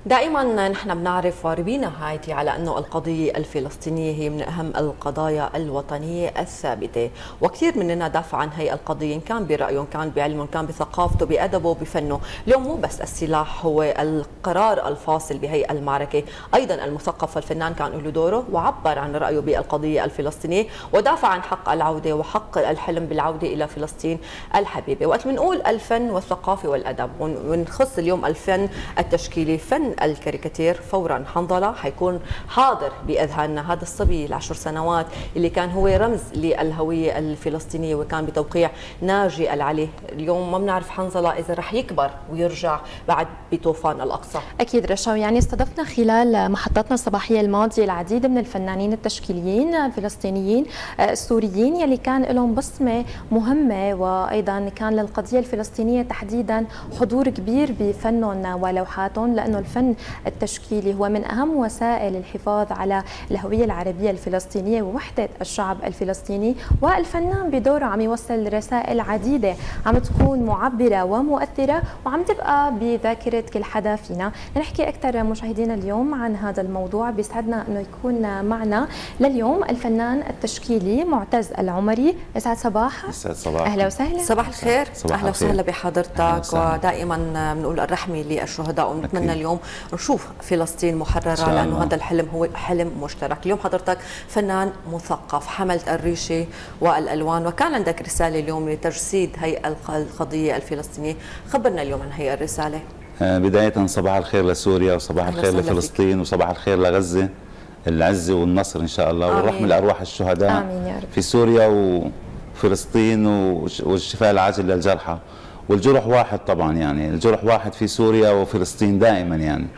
دائما نحن بنعرف واربينا هايتي على انه القضيه الفلسطينيه هي من اهم القضايا الوطنيه الثابته، وكثير مننا دافع عن هي القضيه ان كان برايه، كان بعلمه، كان بثقافته، بادبه، بفنه. اليوم مو بس السلاح هو القرار الفاصل بهي المعركه، ايضا المثقف والفنان كان له دوره وعبر عن رايه بالقضيه الفلسطينيه ودافع عن حق العوده وحق الحلم بالعوده الى فلسطين الحبيبه. وقت بنقول الفن والثقافه والادب ونخص اليوم الفن التشكيلي، فن الكاريكاتير، فورا حنظله حيكون حاضر باذهاننا. هذا الصبي ال10 سنوات اللي كان هو رمز للهويه الفلسطينيه وكان بتوقيع ناجي العلي، اليوم ما بنعرف حنظله اذا رح يكبر ويرجع بعد بطوفان الاقصى. اكيد رشا، يعني استضفنا خلال محطتنا الصباحيه الماضيه العديد من الفنانين التشكيليين الفلسطينيين السوريين يلي كان لهم بصمه مهمه، وايضا كان للقضيه الفلسطينيه تحديدا حضور كبير بفنهم ولوحاتهم، لانه الفن التشكيلي هو من أهم وسائل الحفاظ على الهوية العربية الفلسطينية ووحدة الشعب الفلسطيني. والفنان بدوره عم يوصل رسائل عديدة عم تكون معبرة ومؤثرة وعم تبقى بذاكرة كل حدا فينا. نحكي أكثر مشاهدينا اليوم عن هذا الموضوع، بيسعدنا أنه يكون معنا لليوم الفنان التشكيلي معتز العمري. يسعد صباح. يسعد صباح. أهلا وسهلا. صباح الخير. أهلا وسهلا بحضرتك. ودائما بنقول الرحمة للشهداء، ونتمنى اليوم نشوف فلسطين محررة، لأنه هذا الحلم هو حلم مشترك. اليوم حضرتك فنان مثقف، حملت الريشة والألوان، وكان عندك رسالة اليوم لتجسيد هي القضية الفلسطينية. خبرنا اليوم عن هي الرسالة. بداية صباح الخير لسوريا، وصباح الخير لفلسطين، وصباح الخير لغزة، العزة والنصر إن شاء الله، والرحمة لأرواح الشهداء. آمين يا رب. في سوريا وفلسطين، والشفاء العاجل للجرحى. والجرح واحد طبعا، يعني الجرح واحد في سوريا وفلسطين دائما. يعني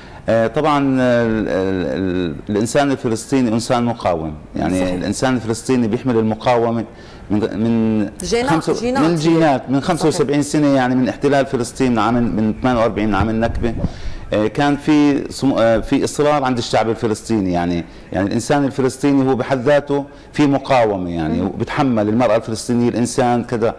طبعا الانسان الفلسطيني انسان مقاوم، يعني صحيح. الانسان الفلسطيني بيحمل المقاومه من الجينات من 75 سنه، يعني من احتلال فلسطين من 48 عام النكبه. كان في اصرار عند الشعب الفلسطيني، يعني الانسان الفلسطيني هو بحد ذاته في مقاومه، يعني وبتحمل المراه الفلسطينيه، الانسان كذا.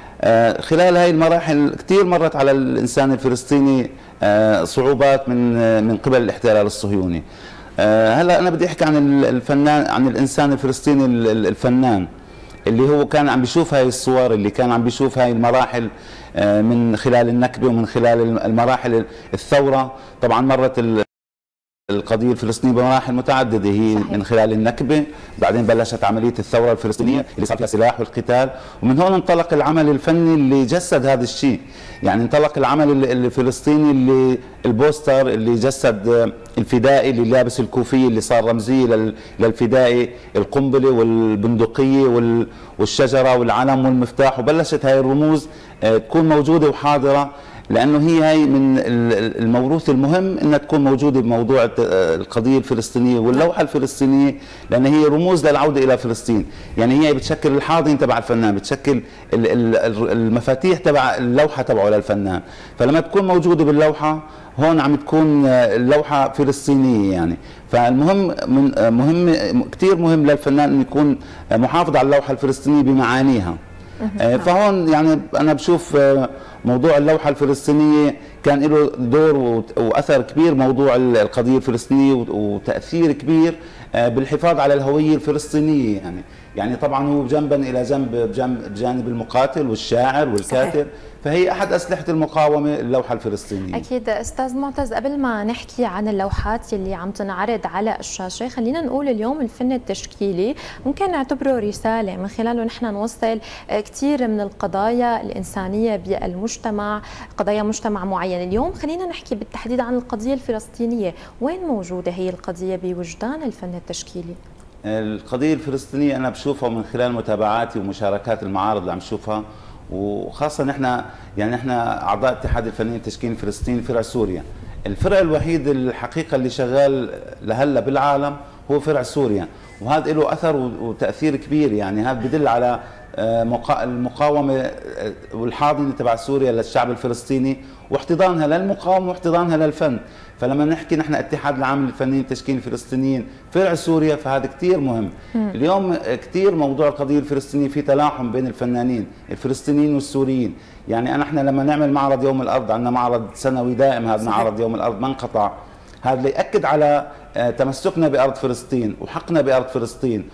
خلال هاي المراحل كثير مرت على الانسان الفلسطيني صعوبات من قبل الاحتلال الصهيوني. هلا انا بدي احكي عن الفنان، عن الانسان الفلسطيني الفنان اللي هو كان عم بيشوف هاي الصور، اللي كان عم بيشوف هاي المراحل من خلال النكبه ومن خلال المراحل الثوره. طبعا مرت القضية الفلسطينية بمراحل متعددة، هي صحيح. من خلال النكبة، بعدين بلشت عملية الثورة الفلسطينية اللي صار فيها سلاح والقتال، ومن هون انطلق العمل الفني اللي جسد هذا الشيء. يعني انطلق العمل الفلسطيني اللي البوستر اللي جسد الفدائي اللي لابس الكوفية اللي صار رمزية للفدائي، القنبلة والبندقية والشجرة والعلم والمفتاح، وبلشت هاي الرموز تكون موجودة وحاضرة، لأنه هي من الموروث المهم أنها تكون موجودة بموضوع القضية الفلسطينية واللوحة الفلسطينية، لأن هي رموز للعودة إلى فلسطين. يعني هي بتشكل الحاضن تبع الفنان، بتشكل المفاتيح تبع اللوحة تبعه للفنان. فلما تكون موجودة باللوحة هون عم تكون اللوحة فلسطينية. يعني فالمهم كثير مهم للفنان أن يكون محافظ على اللوحة الفلسطينية بمعانيها. فهون يعني أنا بشوف موضوع اللوحة الفلسطينية كان له دور وأثر كبير، موضوع القضية الفلسطينية وتأثير كبير بالحفاظ على الهوية الفلسطينية. يعني طبعا هو جنبا إلى جنب، بجانب المقاتل والشاعر والكاتب. صحيح. فهي أحد أسلحة المقاومة اللوحة الفلسطينية. أكيد. أستاذ معتز، قبل ما نحكي عن اللوحات اللي عم تنعرض على الشاشة، خلينا نقول اليوم الفن التشكيلي ممكن نعتبره رسالة من خلاله نحن نوصل كثير من القضايا الإنسانية بالمجتمع، قضايا مجتمع معين. اليوم خلينا نحكي بالتحديد عن القضية الفلسطينية، وين موجودة هي القضية بوجدان الفن التشكيلي؟ القضية الفلسطينية أنا بشوفها من خلال متابعاتي ومشاركات المعارض اللي عم شوفها، وخاصة نحن أعضاء اتحاد الفنانين التشكيلي الفلسطيني فرع سوريا. الفرع الوحيد الحقيقة اللي شغال لهلا بالعالم هو فرع سوريا، وهذا له أثر وتأثير كبير. يعني هذا بدل على المقاومة والحاضنة تبع سوريا للشعب الفلسطيني، واحتضانها للمقاومة واحتضانها للفن. فلما نحكي نحن اتحاد العام للفنانين التشكيليين الفلسطينيين فرع سوريا فهذا كثير مهم. اليوم كثير موضوع القضيه الفلسطينيه في تلاحم بين الفنانين الفلسطينيين والسوريين، يعني احنا لما نعمل معرض يوم الارض، عندنا معرض سنوي دائم، هذا معرض يوم الارض ما انقطع، هذا ليأكد على تمسكنا بارض فلسطين وحقنا بارض فلسطين،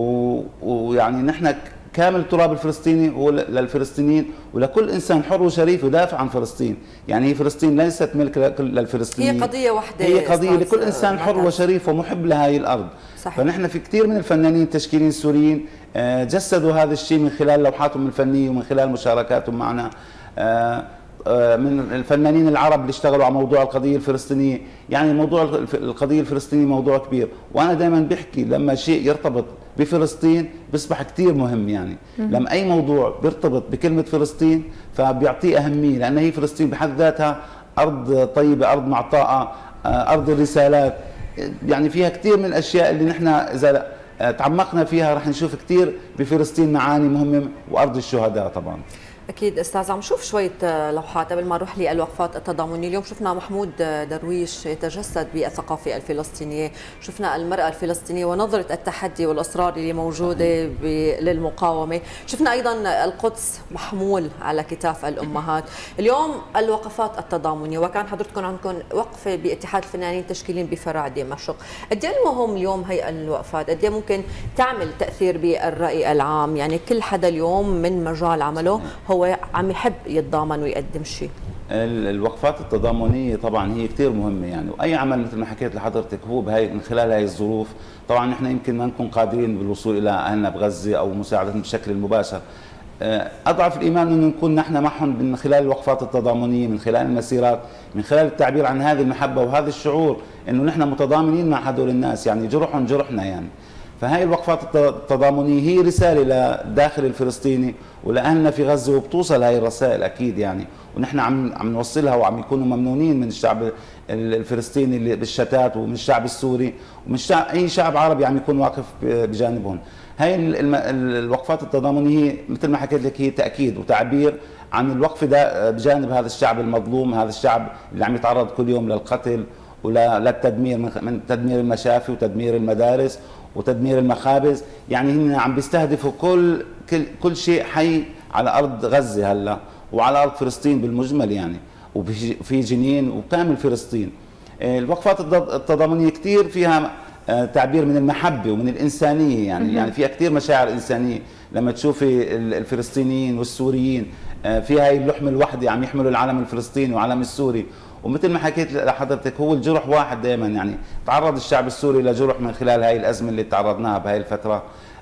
ويعني نحن كامل التراب الفلسطيني هو للفلسطينيين، ولكل انسان حر وشريف يدافع عن فلسطين، يعني هي فلسطين ليست ملك للفلسطينيين، هي قضيه واحده، هي قضيه لكل انسان حر وشريف ومحب لهذه الارض. صحيح. فنحن في كثير من الفنانين التشكيليين السوريين جسدوا هذا الشيء من خلال لوحاتهم الفنيه ومن خلال مشاركاتهم معنا. من الفنانين العرب اللي اشتغلوا على موضوع القضيه الفلسطينيه، يعني موضوع القضيه الفلسطينيه موضوع كبير، وانا دائما بحكي لما شيء يرتبط بفلسطين بيصبح كثير مهم، يعني لما اي موضوع بيرتبط بكلمه فلسطين فبيعطيه اهميه، لان هي فلسطين بحد ذاتها ارض طيبه، ارض معطاءه، ارض الرسالات، يعني فيها كثير من الاشياء اللي نحن اذا تعمقنا فيها رح نشوف كثير بفلسطين معاني مهمه، وارض الشهداء طبعا. أكيد أستاذ، عم شوف شوية لوحات قبل ما نروح للوقفات التضامنية. اليوم شفنا محمود درويش يتجسد بالثقافة الفلسطينية، شفنا المرأة الفلسطينية ونظرة التحدي والإصرار اللي موجودة للمقاومة، شفنا أيضا القدس محمول على كتاف الأمهات. اليوم الوقفات التضامنية، وكان حضرتكم عندكم وقفة باتحاد الفنانين التشكيليين بفرع دمشق، قد ايه المهم اليوم هي الوقفات؟ قد ايه ممكن تعمل تأثير بالرأي العام؟ يعني كل حدا اليوم من مجال عمله هو عم يحب يتضامن ويقدم شيء. الوقفات التضامنيه طبعا هي كثير مهمه، يعني واي عمل مثل ما حكيت لحضرتك هو من خلال هاي الظروف. طبعا نحن يمكن ما نكون قادرين بالوصول الى اهلنا بغزه او مساعدتهم بشكل مباشر، اضعف الايمان انه نكون نحن معهم من خلال الوقفات التضامنيه، من خلال المسيرات، من خلال التعبير عن هذه المحبه وهذا الشعور انه نحن متضامنين مع هذول الناس، يعني جرحهم جرحنا يعني. فهي الوقفات التضامنية هي رسالة للداخل الفلسطيني ولأهلنا في غزة، وبتوصل هاي الرسائل أكيد يعني، ونحن عم نوصلها، وعم يكونوا ممنونين من الشعب الفلسطيني اللي بالشتات، ومن الشعب السوري، ومن أي شعب عربي عم يكون واقف بجانبهم. هاي الوقفات التضامنية مثل ما حكيت لك هي تأكيد وتعبير عن الوقفة ده بجانب هذا الشعب المظلوم، هذا الشعب اللي عم يتعرض كل يوم للقتل وللتدمير، من تدمير المشافي وتدمير المدارس وتدمير المخابز، يعني هن عم بيستهدفوا كل شيء حي على ارض غزه هلا وعلى ارض فلسطين بالمجمل يعني، وفي جنين وكامل فلسطين. الوقفات التضامنيه كثير فيها تعبير من المحبه ومن الانسانيه، يعني فيها كثير مشاعر انسانيه، لما تشوفي الفلسطينيين والسوريين في هاي اللحمه الوحده عم يحملوا العلم الفلسطيني وعلم السوري، ومثل ما حكيت لحضرتك هو الجرح واحد دائما، يعني تعرض الشعب السوري لجرح من خلال هاي الازمه اللي تعرضناها بهاي الفتره،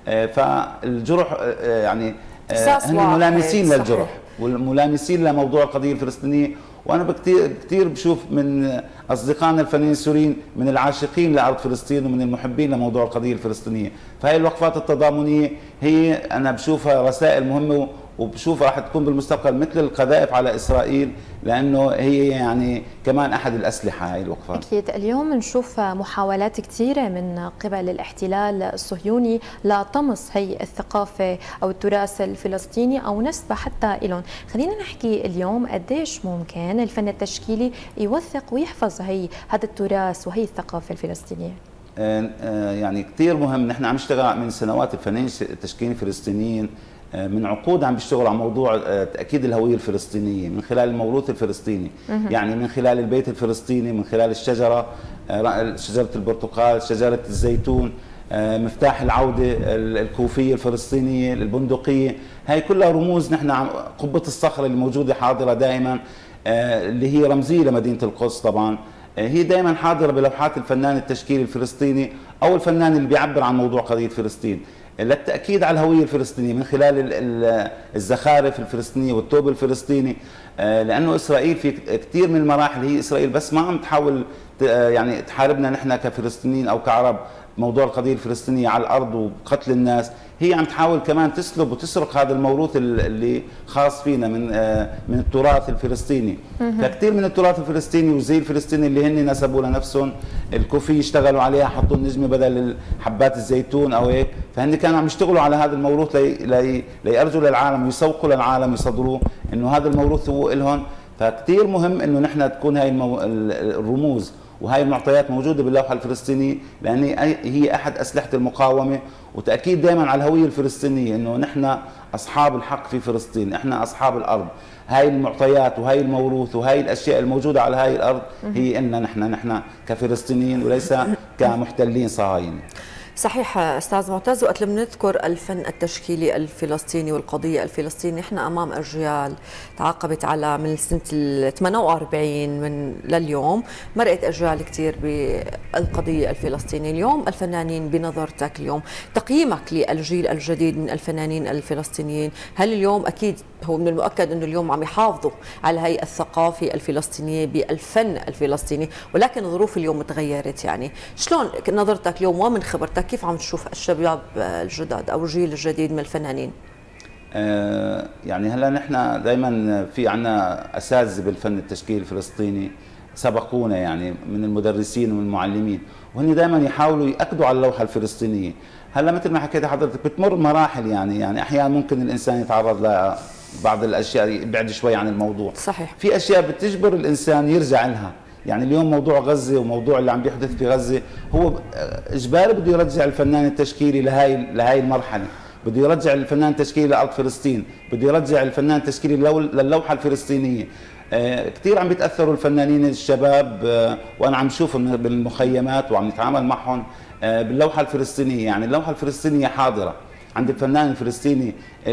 فالجرح يعني هن ملامسين للجرح والملامسين لموضوع القضيه الفلسطينيه. وانا كثير بشوف من اصدقائنا الفنانين السوريين من العاشقين لارض فلسطين ومن المحبين لموضوع القضيه الفلسطينيه، فهي الوقفات التضامنيه هي انا بشوفها رسائل مهمه، وبشوفها راح تكون بالمستقبل مثل القذائف على اسرائيل، لانه هي يعني كمان احد الاسلحه هاي الوقفات. اكيد اليوم نشوف محاولات كثيره من قبل الاحتلال الصهيوني لطمس هي الثقافه او التراث الفلسطيني او نسبه حتى لهم. خلينا نحكي اليوم قديش ممكن الفن التشكيلي يوثق ويحفظ هذا التراث وهي الثقافه الفلسطينيه. يعني كثير مهم، نحن عم نشتغل من سنوات الفنانين التشكيليين الفلسطينيين من عقود عم بيشتغلوا على موضوع تأكيد الهوية الفلسطينية من خلال الموروث الفلسطيني، يعني من خلال البيت الفلسطيني، من خلال الشجرة، شجرة البرتقال، شجرة الزيتون، مفتاح العودة الكوفية الفلسطينية، البندقية، هاي كلها رموز. نحن قبة الصخرة اللي موجودة حاضرة دائما اللي هي رمزية لمدينة القدس، طبعا هي دائما حاضرة بلوحات الفنان التشكيلي الفلسطيني أو الفنان اللي بيعبر عن موضوع قضية فلسطين، للتأكيد على الهوية الفلسطينية من خلال الزخارف الفلسطينية والثوب الفلسطيني، لأنه إسرائيل في كثير من المراحل، هي إسرائيل بس ما عم تحاول يعني تحاربنا نحن كفلسطينيين أو كعرب موضوع القضية الفلسطينية على الأرض وقتل الناس، هي عم تحاول كمان تسلب وتسرق هذا الموروث اللي خاص فينا من التراث الفلسطيني. فكثير من التراث الفلسطيني والزي الفلسطيني اللي هن نسبوا لنفسهم، الكوفي اشتغلوا عليها، حطوا النجمة بدل حبات الزيتون أو هيك، فهن كانوا عم يشتغلوا على هذا الموروث ليأرجوا للعالم ويسوقوا للعالم ويصدروه إنه هذا الموروث هو إلهم. فكتير مهم انه نحن تكون هاي الرموز وهي المعطيات موجوده باللوحه الفلسطينيه، لان هي احد اسلحه المقاومه وتاكيد دائما على الهويه الفلسطينيه، انه نحن اصحاب الحق في فلسطين، احنا اصحاب الارض. هاي المعطيات وهي الموروث وهي الاشياء الموجوده على هاي الارض هي إلنا نحن كفلسطينيين وليس كمحتلين صهاينه. صحيح استاذ معتز، وقت لما نذكر الفن التشكيلي الفلسطيني والقضيه الفلسطينيه، نحن امام اجيال تعاقبت على من سنه ال 48 من لليوم، مرقت اجيال كثير بالقضيه الفلسطينيه. اليوم الفنانين بنظرتك، اليوم تقييمك للجيل الجديد من الفنانين الفلسطينيين، هل اليوم اكيد هو من المؤكد انه اليوم عم يحافظوا على هي الثقافه الفلسطينيه بالفن الفلسطيني، ولكن الظروف اليوم تغيرت، يعني شلون نظرتك اليوم ومن خبرتك كيف عم تشوف الشباب الجداد او الجيل الجديد من الفنانين؟ يعني هلا نحن دائما في عنا اساتذه بالفن التشكيلي الفلسطيني سبقونا، يعني من المدرسين ومن المعلمين، وهن دائما يحاولوا ياكدوا على اللوحه الفلسطينيه. هلا مثل ما حكيت حضرتك بتمر مراحل، يعني احيانا ممكن الانسان يتعرض لبعض الاشياء يبعد شوي عن الموضوع. صحيح. في اشياء بتجبر الانسان يرجع لها، يعني اليوم موضوع غزه وموضوع اللي عم بيحدث في غزه هو اجباري بده يرجع الفنان التشكيلي لهي المرحله، بده يرجع الفنان التشكيلي لارض فلسطين، بده يرجع الفنان التشكيلي للوحه الفلسطينيه. كثير عم بيتاثروا الفنانين الشباب، وانا عم شوفهم بالمخيمات وعم نتعامل معهم باللوحه الفلسطينيه. يعني اللوحه الفلسطينيه حاضره عند الفنان الفلسطيني،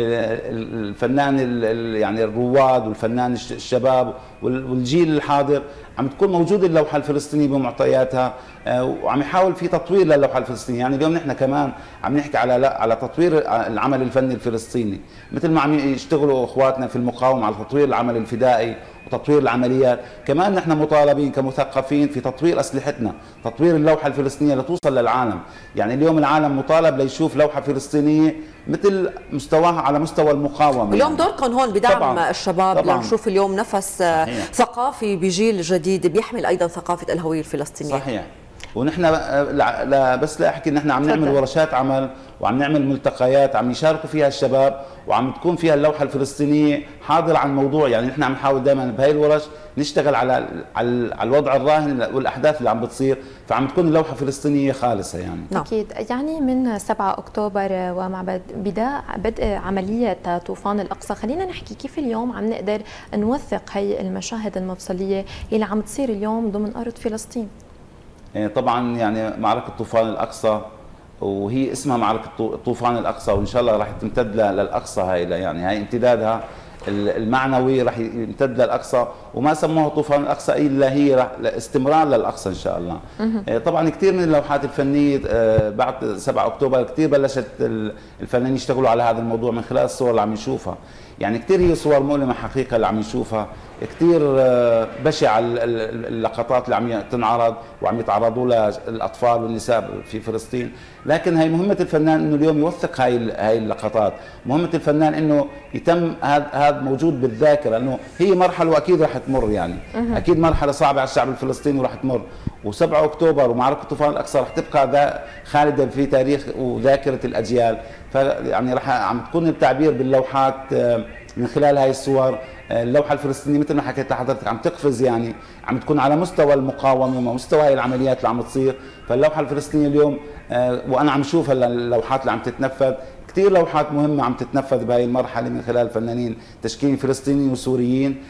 الفنان يعني الرواد والفنان الشباب والجيل الحاضر عم تكون موجوده اللوحه الفلسطينيه بمعطياتها، وعم يحاول في تطوير للوحه الفلسطينيه. يعني اليوم نحن كمان عم نحكي على تطوير العمل الفني الفلسطيني، مثل ما عم يشتغلوا اخواتنا في المقاومه على تطوير العمل الفدائي وتطوير العمليات، كمان نحن مطالبين كمثقفين في تطوير اسلحتنا، تطوير اللوحه الفلسطينيه لتوصل للعالم. يعني اليوم العالم مطالب ليشوف لوحه فلسطينيه مثل مستواها على مستوى المقاومه. اليوم يعني دوركم هون بدعم طبعاً الشباب لنشوف اليوم نفس ثقافي بجيل جديد بيحمل ايضا ثقافه الهويه الفلسطينيه. صحيح. ونحن بس لا احكي، نحن عم نعمل ورشات عمل وعم نعمل ملتقيات عم يشاركوا فيها الشباب، وعم تكون فيها اللوحه الفلسطينيه حاضره على الموضوع. يعني نحن عم نحاول دائما بهي الورش نشتغل على الوضع الراهن والاحداث اللي عم بتصير، فعم تكون اللوحه الفلسطينيه خالصه. يعني اكيد. يعني من 7 اكتوبر ومع بدء عمليه طوفان الاقصى، خلينا نحكي كيف اليوم عم نقدر نوثق هي المشاهد المفصليه اللي عم تصير اليوم ضمن ارض فلسطين. طبعا يعني معركه طوفان الاقصى، وهي اسمها معركه طوفان الاقصى، وان شاء الله راح تمتد للاقصى. يعني هاي امتدادها المعنوي راح يمتد للاقصى، وما سموها طوفان الاقصى الا هي راح استمرار للاقصى ان شاء الله. طبعا كثير من اللوحات الفنيه بعد 7 اكتوبر كثير بلشت الفنانين يشتغلوا على هذا الموضوع من خلال الصور اللي عم نشوفها. يعني كثير هي صور مؤلمه حقيقه اللي عم نشوفها، كثير بشعه اللقطات اللي عم تنعرض وعم يتعرضوا لها الاطفال والنساء في فلسطين. لكن هي مهمه الفنان انه اليوم يوثق هاي اللقطات، مهمه الفنان انه يتم هذا موجود بالذاكره، انه هي مرحله واكيد راح تمر. يعني اكيد مرحله صعبه على الشعب الفلسطيني وراح تمر، و7 اكتوبر ومعركه طوفان الاقصى راح تبقى خالده في تاريخ وذاكره الاجيال. فيعني راح عم تكون التعبير باللوحات من خلال هاي الصور. اللوحه الفلسطينيه مثل ما حكيت لحضرتك عم تقفز، يعني عم تكون على مستوى المقاومه ومستوى هاي العمليات اللي عم تصير. فاللوحه الفلسطينيه اليوم وانا عم شوف اللوحات اللي عم تتنفذ، كثير لوحات مهمه عم تتنفذ بهاي المرحله من خلال فنانين تشكيليين فلسطينيين وسوريين.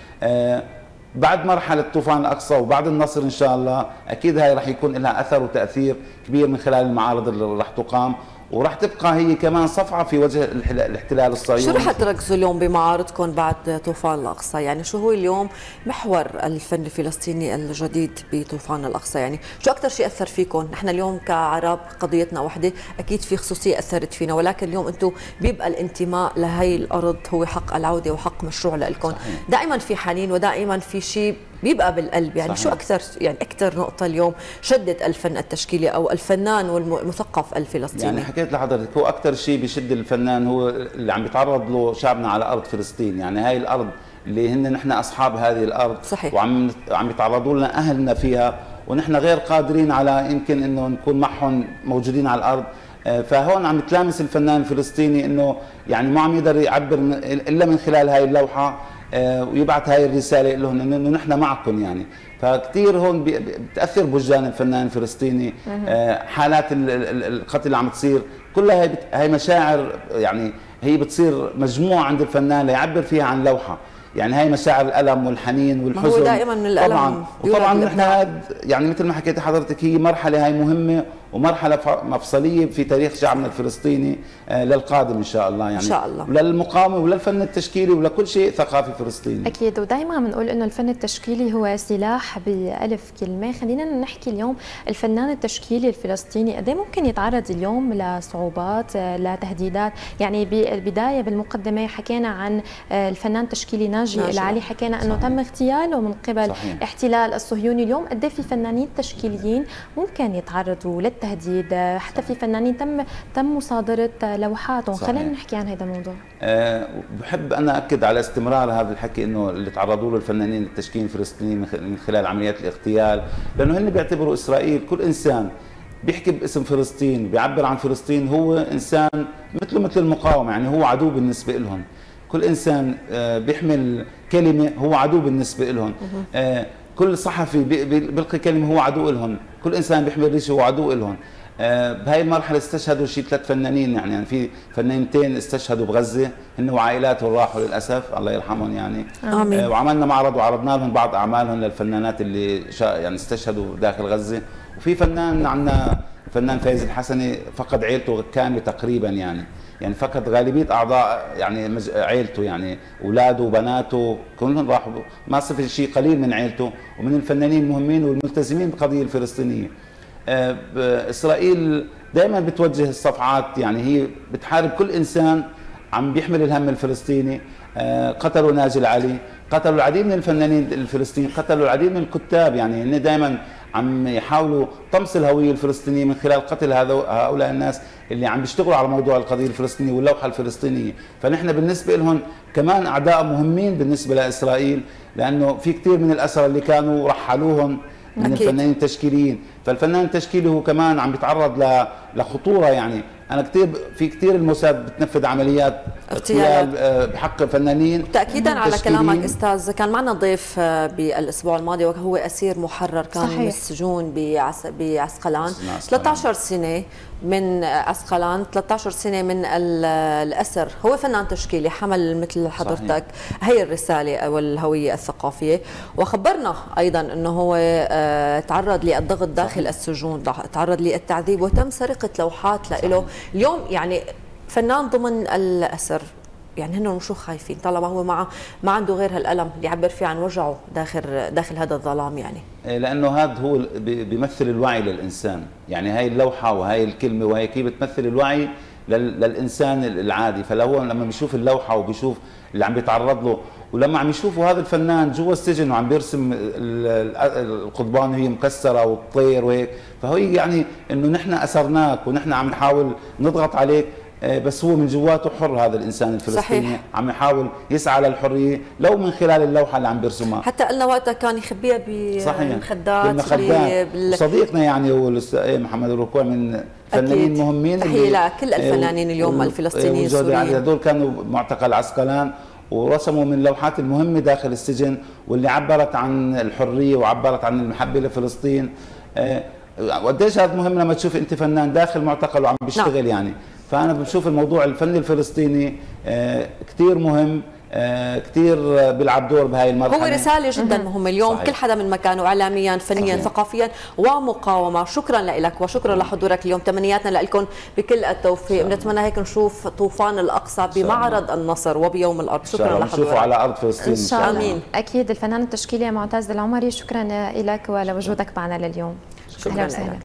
بعد مرحله طوفان الاقصى وبعد النصر ان شاء الله اكيد هاي راح يكون لها اثر وتاثير كبير من خلال المعارض اللي راح تقام، وراح تبقى هي كمان صفعه في وجه الاحتلال الصهيوني. شو رح تركزوا اليوم بمعارضكم بعد طوفان الاقصى؟ يعني شو هو اليوم محور الفن الفلسطيني الجديد بطوفان الاقصى؟ يعني شو اكثر شيء اثر فيكم؟ نحن اليوم كعرب قضيتنا وحده، اكيد في خصوصيه اثرت فينا، ولكن اليوم انتم بيبقى الانتماء لهي الارض هو حق العوده وحق مشروع لكم. دائما في حنين ودائما في شيء بيبقى بالقلب. يعني صحيح. شو اكثر نقطه اليوم شدت الفن التشكيلي او الفنان والمثقف الفلسطيني؟ يعني حكيت لحضرتك هو اكثر شيء بيشد الفنان هو اللي عم يتعرض له شعبنا على ارض فلسطين. يعني هاي الارض اللي هن نحن اصحاب هذه الارض. صحيح. وعم يتعرضوا لنا اهلنا فيها، ونحن غير قادرين على يمكن انه نكون معهم موجودين على الارض. فهون عم تلامس الفنان الفلسطيني انه يعني ما عم يقدر يعبر الا من خلال هاي اللوحه ويبعث هاي الرساله لهم انه نحن معكم يعني. فكثير هون بتاثر بوجدان الفنان الفلسطيني حالات القتل اللي عم تصير كلها. هي مشاعر يعني هي بتصير مجموعه عند الفنان ليعبر فيها عن لوحه. يعني هي مشاعر الالم والحنين والحزن. هو دائما من الالم طبعا. وطبعا نحن يعني مثل ما حكيتي حضرتك هي مرحله هي مهمه ومرحله مفصليه في تاريخ شعبنا الفلسطيني للقادم ان شاء الله، يعني ان شاء الله، وللمقاومه وللفن التشكيلي ولكل شيء ثقافي فلسطيني. اكيد. ودائما بنقول انه الفن التشكيلي هو سلاح بألف كلمه. خلينا نحكي اليوم الفنان التشكيلي الفلسطيني قد ايه ممكن يتعرض اليوم لصعوبات، لتهديدات. يعني بالبدايه بالمقدمه حكينا عن الفنان التشكيلي ناجي العلي، حكينا انه تم اغتياله من قبل احتلال الصهيوني. اليوم قد ايه في فنانين تشكيليين ممكن يتعرضوا للتهديد، حتى في فنانين تم مصادره لوحاتهم. خلينا نحكي عن هذا الموضوع. بحب انا اكد على استمرار هذا الحكي انه اللي تعرضوا له الفنانين التشكيليين الفلسطينيين من خلال عمليات الاغتيال، لانه هن بيعتبروا اسرائيل كل انسان بيحكي باسم فلسطين بيعبر عن فلسطين هو انسان مثله مثل المقاومه، يعني هو عدو بالنسبه لهم. كل انسان بيحمل كلمه هو عدو بالنسبه لهم. كل صحفي بيلقي كلمه هو عدو لهم. كل انسان بيحمل ريشه هو عدو لهم. بهاي المرحله استشهدوا شيء 3 فنانين، يعني في فنانتين استشهدوا بغزه هن وعائلاتهم راحوا للاسف الله يرحمهم يعني. آمين. وعملنا معرض وعرضنا لهم بعض اعمالهم للفنانات اللي يعني استشهدوا داخل غزه. وفي فنان عندنا الفنان فايز الحسني فقد عيلته كامله تقريبا، يعني فقد غالبيه اعضاء يعني عيلته، يعني اولاده وبناته كلهم راحوا، ما صفي شيء قليل من عيلته ومن الفنانين المهمين والملتزمين بالقضيه الفلسطينيه. اسرائيل دائما بتوجه الصفعات، يعني هي بتحارب كل انسان عم بيحمل الهم الفلسطيني. قتلوا ناجي العلي، قتلوا العديد من الفنانين الفلسطينيين، قتلوا العديد من الكتاب، يعني هن دائما عم يحاولوا طمس الهويه الفلسطينيه من خلال قتل هؤلاء الناس اللي عم بيشتغلوا على موضوع القضيه الفلسطينيه واللوحه الفلسطينيه. فنحن بالنسبه لهم كمان اعداء مهمين بالنسبه لاسرائيل، لانه في كثير من الاسرى اللي كانوا رحلوهم من الفنانين التشكيليين. فالفنان التشكيلي هو كمان عم بيتعرض لخطوره. يعني انا في كثير الموساد بتنفذ عمليات اغتيال بحق الفنانين. تاكيدا على كلامك استاذ، كان معنا ضيف بالاسبوع الماضي وهو اسير محرر كان مسجون بعسقلان 13 سنه من عسقلان، 13 سنه من الاسر. هو فنان تشكيلي حمل مثل حضرتك هي الرساله او الهويه الثقافيه، وخبرنا ايضا انه هو تعرض للضغط داخل السجون، تعرض للتعذيب وتم سرقه لوحات له. اليوم يعني فنان ضمن الاسر، يعني هن شو خايفين طالما هو ما عنده غير هالألم اللي يعبر فيه عن وجعه داخل هذا الظلام. يعني لانه هذا هو بيمثل الوعي للانسان، يعني هاي اللوحه وهي الكلمه وهي كيف بتمثل الوعي للانسان العادي. فلو لما بيشوف اللوحه وبيشوف اللي عم بيتعرض له، ولما عم يشوفوا هذا الفنان جوا السجن وعم بيرسم القضبان وهي مكسره والطير وهيك، فهو يعني انه نحن اسرناك ونحن عم نحاول نضغط عليك، بس هو من جواته حر. هذا الانسان الفلسطيني صحيح. عم يحاول يسعى للحريه لو من خلال اللوحه اللي عم بيرسمها. حتى قلنا وقتها كان يخبيها بمخدات صديقنا يعني هو محمد الركوع من فنانين مهمين. تحيه لكل الفنانين اليوم الفلسطينيين السوريين. هذول كانوا معتقل عسقلان ورسموا من اللوحات المهمه داخل السجن واللي عبرت عن الحريه وعبرت عن المحبه لفلسطين. وقديش هذا مهم لما تشوف انت فنان داخل معتقل وعم بيشتغل. يعني فانا بشوف الموضوع الفني الفلسطيني كثير مهم، كثير بيلعب دور بهاي المرحله. هو رساله جدا مهمه اليوم. صحيح. كل حدا من مكانه، اعلاميا، فنيا، ثقافيا ومقاومه. شكرا لك وشكرا لحضورك اليوم. تمنياتنا لكم بكل التوفيق. بنتمنى هيك نشوف طوفان الاقصى بمعرض النصر وبيوم الارض. شكرا لحضورك. نشوفه على ارض فلسطين ان شاء الله. امين. اكيد. الفنان التشكيلي معتز العمري، شكرا لك ولوجودك معنا لليوم. شكرا لك.